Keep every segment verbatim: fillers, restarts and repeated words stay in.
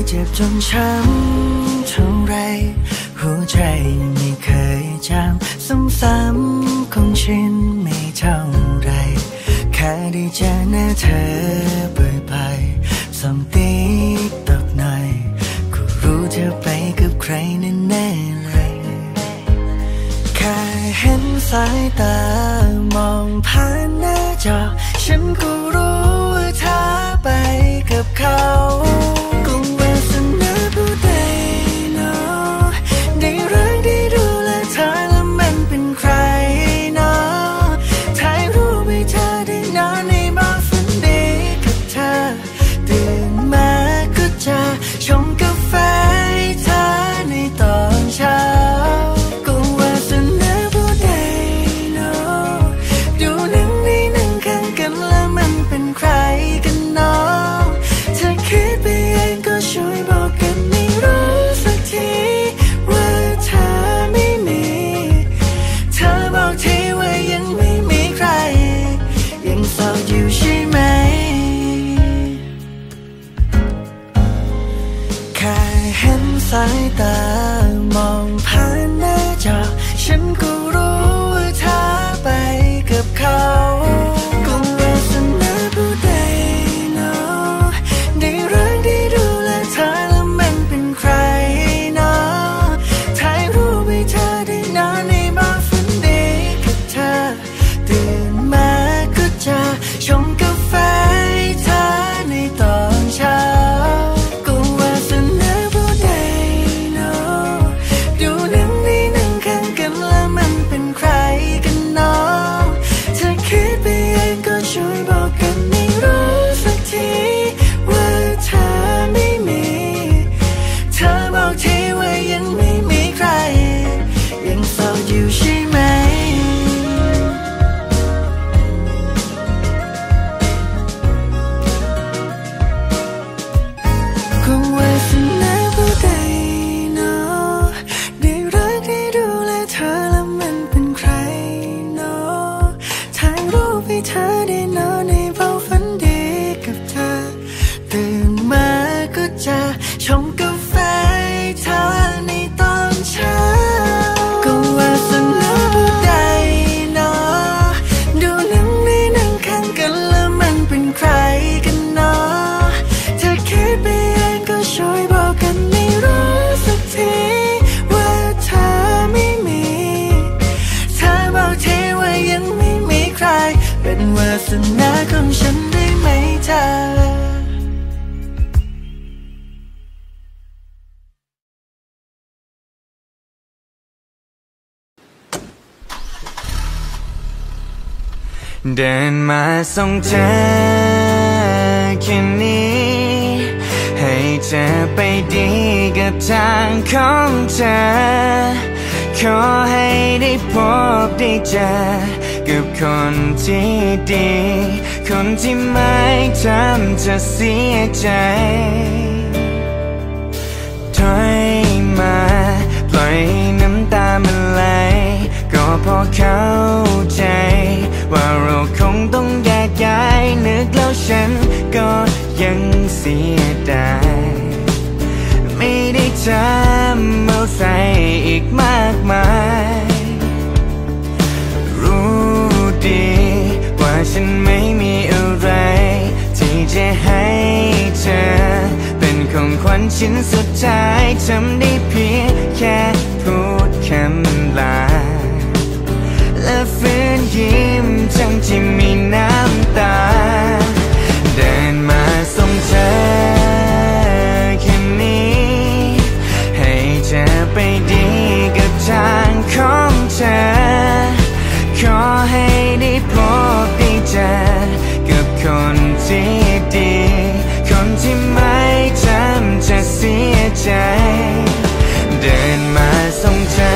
เจ็บจนช้ำเท่าไรหัวใจไม่เคยจำซ้ำๆคงชินไม่เท่าไรแค่ได้เจอหน้าเธอบ่อยๆส่องติ๊กตอกหน่อยก็รู้เธอไปกับใครแน่ๆเลยแค่เห็นสายตามองผ่านหน้าจอฉันก็รู้ว่าเธอไปกับเขาก็วาสนาผู้ใดเนาะได้รักได้ดูแลเธอแล้วมันเป็นใครเนาะถ่ายรูปให้เธอได้นอนในบ้านฝันดีกับเธอตื่นมาก็จะชงกาแฟให้เธอในตอนเช้าก็วาสนาผู้ใดเนาะดูหนังในหนังข้างกันแล้วมันเป็นใครกันเนาะเธอคิดไปเองก็ช่วยบอกกันไม่รู้สักทีว่าเธอไม่มีเธอบอกทีว่ายังไม่มีใครยังโสดอยู่ใช่ไหมแค่เห็นสายตามองผ่านหน้าจอฉันก็รู้ว่าเธอไปกับเขาก็วาสนาผู้ใดเนาะได้รักได้ดูแลเธอแล้วมันเป็นใครเนาะถ่ายรูปให้เธอได้นอนในบ้านฝันดีกับเธอตื่นมาก็จะชงกาแฟให้เธอในตอนเช้าก็วาสนาผู้ใดเนาะดูหนังในหนังข้างกันแล้วมันเป็นใครกันเนาะเธอคิดไปเองก็ช่วยบอกกันไม่รู้สักทีว่าเธอไม่มีเธอบอกทีว่ายังไม่มีใครยังโสดอยู่ใช่ไหมก็วาสนาผู้ใดเนาะได้รักได้ดูแลเธอแล้วมันเป็นใครเนาะถ่ายรูปให้เธอได้นอนในเบาฝันดีกับเธอตื่นมาก็จะชงกาแฟให้เธอในตอนเช้าก็วาสนาผู้ใดเนาะดูหนังในหนังข้างกันแล้วมันเป็นใครกันเนาะเธอคิดไปเองก็ช่วยบอกกันไม่รู้สักทีว่าเธอไม่มีเธอบอกทีว่ายังไม่มีใครเป็นวาสนาของฉันได้ไหมเธอเดินมาส่งเธอแค่นี้ให้เธอไปดีกับทางของเธอขอให้ได้พบได้เจอกับคนที่ดีคนที่ไม่ทำเธอเสียใจถอยมาปล่อยน้ำตามันไหลก็พอเข้าใจว่าเราคงต้องแยกย้ายนึกแล้วฉันก็ยังเสียดายไม่ได้ทำอะไรอีกมากมายรู้ดีว่าฉันไม่มีอะไรที่จะให้เธอเป็นของขวัญชิ้นสุดท้ายทำได้เพียงแค่พูดคำลาและฝืนยิ้มทั้งที่มีน้ำตาเดินมาส่งเธอแค่นี้ให้เธอไปดีกับทางของเธอขอให้ได้พบได้เจอกับคนที่ดีคนที่ไม่ทำเธอเสียใจเดินมาส่งเธอ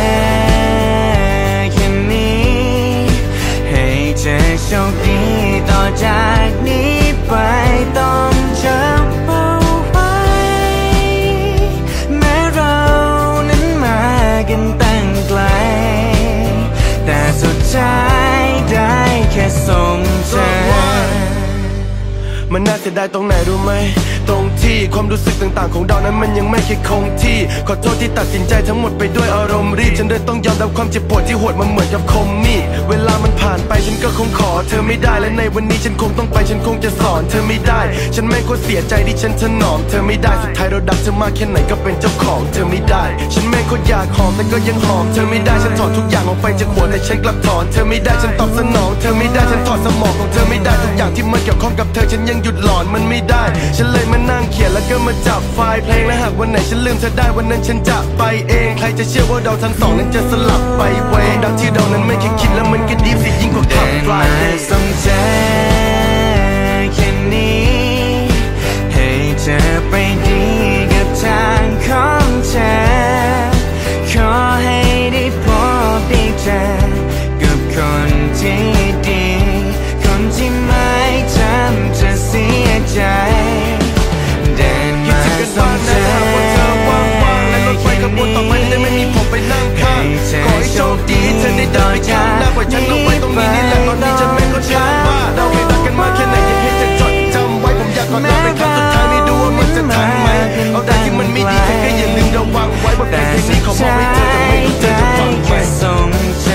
จะโชคดีต่อจากนี้ไปต้องจำเอาไว้แม้เรานั้นมากันตั้งไกลแต่สุดท้ายได้แค่ส่งเธอมันน่าเสียดายตรงไหนรู้ไหมตรงที่ความรู้สึกต่างๆของเรานั้นมันยังไม่เคยคงที่ขอโทษที่ตัดสินใจทั้งหมดไปด้วยอารมณ์รีบฉันเลยต้องยอมรับความเจ็บปวดที่โหดมันเหมือนกับคมมีดเวลามันผ่านไปฉันก็คงขอเธอไม่ได้และในวันนี้ฉันคงต้องไปฉันคงจะสอนเธอไม่ได้ฉันไม่ควรเสียใจที่ฉันถนอมเธอไม่ได้สุดท้ายเราดักเธอมากแค่ไหนก็เป็นเจ้าของเธอไม่ได้ฉันไม่ควรอยากหอมแต่ก็ยังหอมเธอไม่ได้ฉันถอดทุกอย่างออกไปจากหัวแต่ฉันกลับถอนเธอไม่ได้ฉันตอบสนองเธอไม่ได้ฉันถอดสมองของเธอไม่ได้ทุกอย่างที่มันเกี่ยวข้องกับเธอฉันยังหยุดหลอนมันไม่ได้ฉันเลยมานั่งเขียนแล้วก็มาจับไฟล์เพลงและหากวันไหนฉันลืมเธอได้วันนั้นฉันจะไปเองใครจะเชื่อว่าเราทั้งสองนั้นจะสลับไปเวดังที่เรานั้นไม่เคยคิดแล้วมันก็ดีสิยิ่งกว่าขับไฟล์เลยส่งใจแค่นี้ให้เธอไปดีกับทางของเธอขอให้ได้พบได้เจอกับคนที่ดีคนที่ไม่ทำเธอเสียใจเดินมาส่งใจและรถไฟขบวนต่อไปได้ไม่มีผมไปนั่งข้างขอให้โชคดีเธอได้เดินไปข้างหน้าปล่อยฉันเอาไว้ตรงนี้นี่แหละตอนนี้ฉันไม่เข้าใจว่าเราเคยรักกันมาแค่ไหนยังให้เธอจดจำไว้ผมอยากกอดเธอเป็นครั้งสุดท้ายไม่รู้ว่ามันจะทันไหมเอาแต่ที่มันไม่ดีเธอก็อย่าลืมระวังไว้ว่าเพลงนี้ขอมอบให้เธอแต่ไม่รู้เธอจะฟังไหมส่งใจ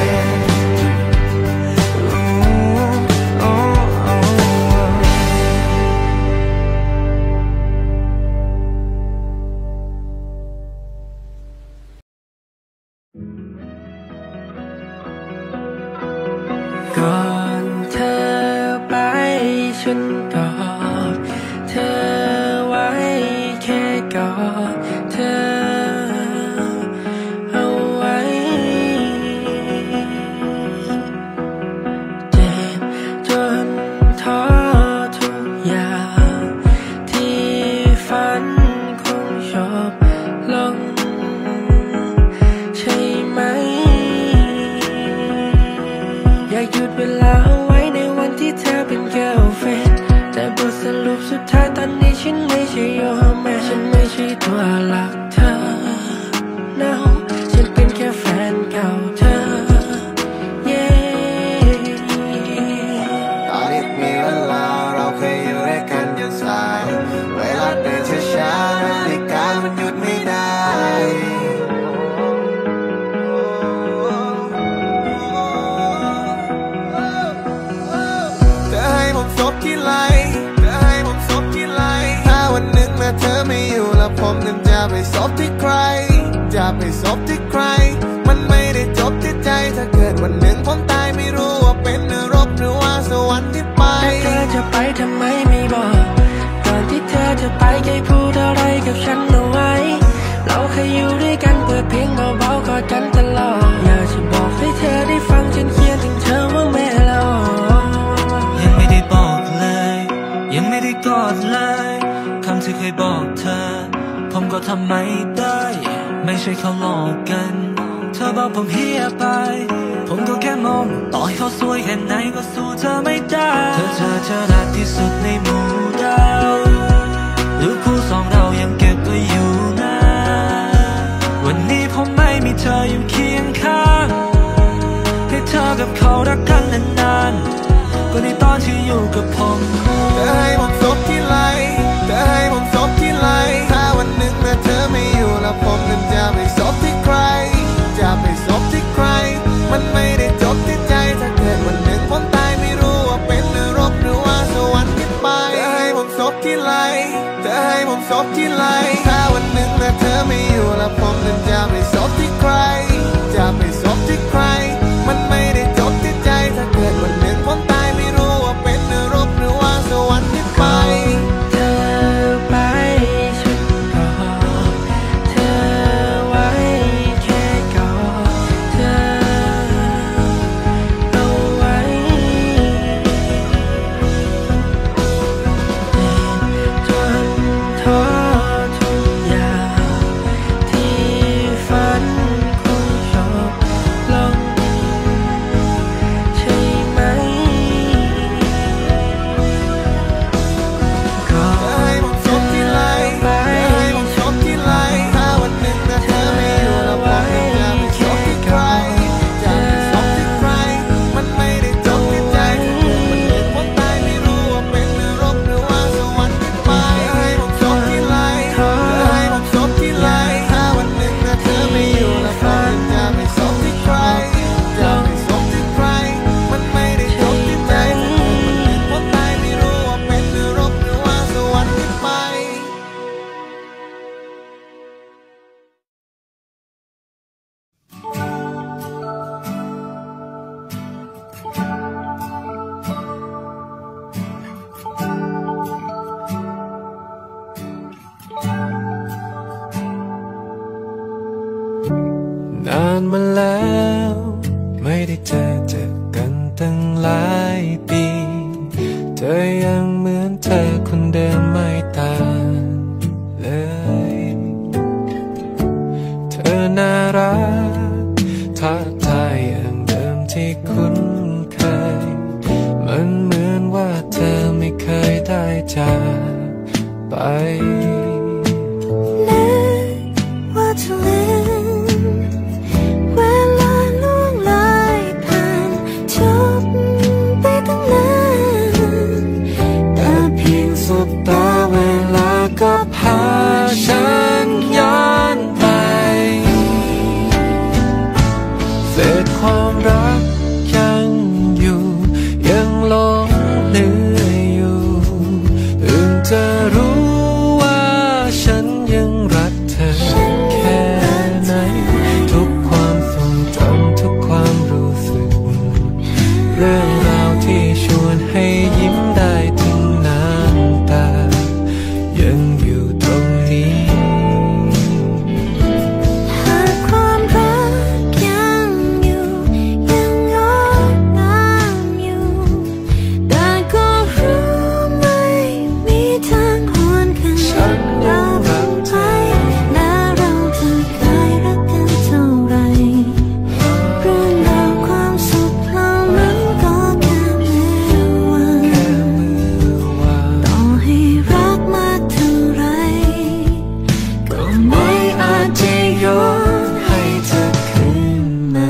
ก่อนเธอไปฉันกอดเธอไว้แค่กอดเธอเอาไว้เจ็บจนท้อทุกอย่างที่ฝันคงจบลงใช่ไหมอยากหยุดเวลาเอาไว้ในวันที่เธอเป็น girlfriend แต่บทสรุปสุดท้ายตอนนี้ฉันไม่ใช่ your man ฉันไม่ใช่ตัวหลักเธอ no ฉันเป็นแค่แฟนเก่าเธอ yeah ตอนนี้มีเวลาเราเคยอยู่ด้วยกันยันสายเวลาเดินช้าๆนาฬิกามันหยุดไม่ได้ซบที่ไหลเธอให้ผมซบที่ไหลถ้าวันหนึ่งแม้เธอไม่อยู่แล้วผมนั้นจะไปซบที่ใครจะไปซบที่ใครมันไม่ได้จบที่ใจถ้าเกิดวันหนึ่งผมตายไม่รู้ว่าเป็นนรกหรือว่าสวรรค์ที่ไปแต่เธอจะไปทำไมไม่บอกก่อนที่เธอจะไปเคยพูดอะไรกับฉันเอาไว้เราเคยอยู่ด้วยกันเปิดเพลงเบาๆกอดกันตลอดอยากจะบอกให้เธอได้ฟังฉันเขียนถึงเธอว่าแม่เรายังไม่ได้บอกเลยยังไม่ได้กอดเลยคำที่เคยบอกเธอผมก็ทำไม่ได้ไม่ใช่เขาหลอกกันเธอบอกผมเฮียไปผมก็แค่มองต่อให้เขาสวยแค่ไหนก็สู้เธอไม่ได้เธอเธอเธอรักที่สุดในหมู่ดาวรูปคู่สองเรายังเก็บไว้อยู่นะวันนี้ผมไม่มีเธออยู่เคียงข้างให้เธอกับเขารักกันนานๆก็ในตอนที่อยู่กับผมเธอให้ผมซบที่ไหลเธอให้ผมซบที่ไหลถ้าวันหนึ่งแม้เธอไม่อยู่แล้วผมนั้นจะไปซบที่ใครจะไปซบที่ใครมันไม่ได้จบที่ใจถ้าเกิดวันหนึ่งผมตายไม่รู้ว่าเป็นนรกหรือว่าสวรรค์ที่ไปเธอให้ผมซบที่ไหลเธอให้ผมซบที่ไหลถ้าวันหนึ่งแม้เธอไม่อยู่แล้วผมนั้นจะไปซบที่ใครจะไปซบที่ใครมันไม่ได้จบที่ใจถ้าเกิดวันหนึ่งผมตายไม่รู้ว่าเป็นนรกหรือว่าสวรรค์ที่ไปเธอไปฉันกอดเธอไว้แค่กอดเธอเอาไว้จนท้อทุกอย่างที่ฝันคงนานมาแล้วไม่ได้เจอเจอกันตั้งหลายปีเธอยังเหมือนเธอคนเดิมไม่ต่างเลยเธอน่ารักท้าทายอย่างเดิมที่คุ้นเคยมันเหมือนว่าเธอไม่เคยได้จากไปนึกว่าจะลืมเวลาล่วงเลยผ่านจบไปตั้งนานแต่เพียงสบตาเวลาก็พาฉันย้อนไปเศษความรักยังอยู่ยังหลงเหลืออยู่เพิ่งจะรู้ว่าฉันยังรักเธอแค่ไหนทุกความทรงจำทุกความรู้สึกเรื่องราวที่ชวนให้ยิ้มได้ถึงน้ำตายังอยู่ตรงนี้หากความรักยังอยู่ยังงดงามอยู่แต่ก็รู้ไม่มีทางหวนคืนฉันยังรักเธอและเราจะเคยรักกันเท่าไรเรื่องราวความสุขเหล่านั้นก็แค่มือวางต่อให้รักมากเท่าไรก็ไม่อาจจะย้อนให้เธอคืนมา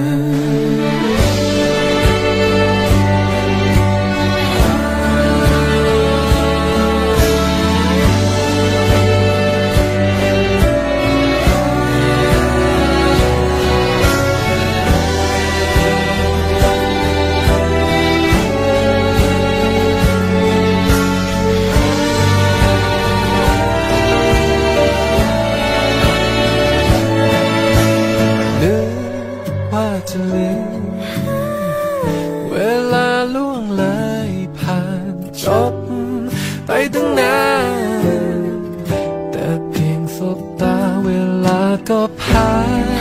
นึกว่าจะลืมเวลาล่วงเลยผ่านจบไปตั้งนานแต่เพียงสบตาเวลาก็ผ่าน